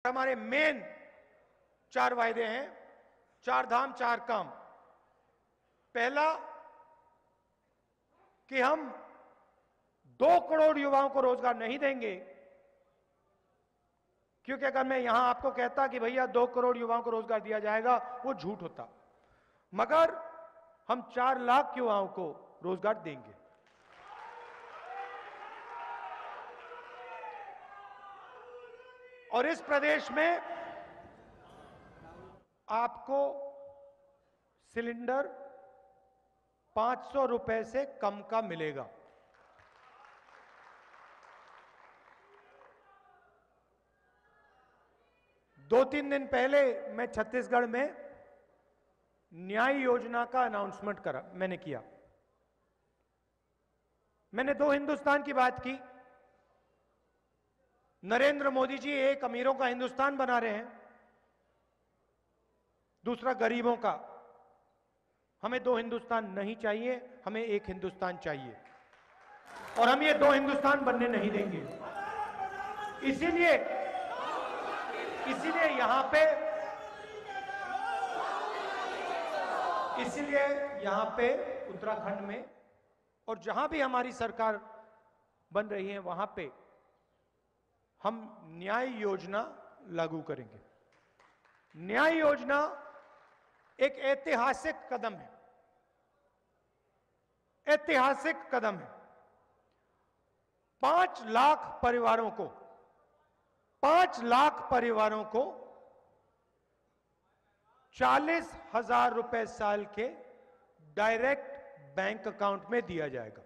हमारे मेन 4 वायदे हैं, 4 धाम 4 काम। पहला कि हम 2 करोड़ युवाओं को रोजगार नहीं देंगे, क्योंकि अगर मैं यहां आपको कहता कि भैया 2 करोड़ युवाओं को रोजगार दिया जाएगा, वो झूठ होता। मगर हम 4 लाख युवाओं को रोजगार देंगे। और इस प्रदेश में आपको सिलेंडर 500 रुपए से कम का मिलेगा। दो तीन दिन पहले मैं छत्तीसगढ़ में न्याय योजना का अनाउंसमेंट मैंने किया। मैंने 2 हिंदुस्तान की बात की। नरेंद्र मोदी जी एक अमीरों का हिंदुस्तान बना रहे हैं, दूसरा गरीबों का। हमें 2 हिंदुस्तान नहीं चाहिए, हमें एक हिंदुस्तान चाहिए, और हम ये 2 हिंदुस्तान बनने नहीं देंगे। इसीलिए यहां पे उत्तराखंड में और जहां भी हमारी सरकार बन रही है, वहां पे हम न्याय योजना लागू करेंगे। न्याय योजना एक ऐतिहासिक कदम है, ऐतिहासिक कदम है। 5 लाख परिवारों को 40,000 रुपए साल के डायरेक्ट बैंक अकाउंट में दिया जाएगा।